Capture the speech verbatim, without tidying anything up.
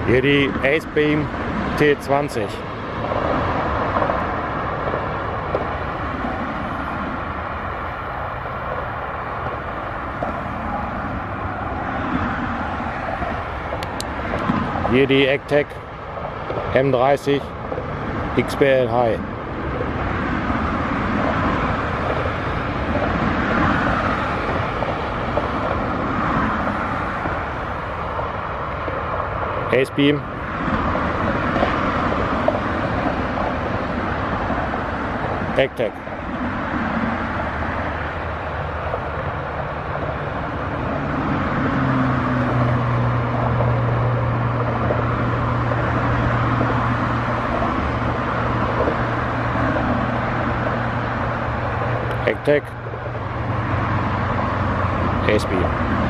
Hier die Acebeam T zwanzig. Hier die Ectec M dreißig X B L High. Acebeam. Ectec. Ectec. Acebeam.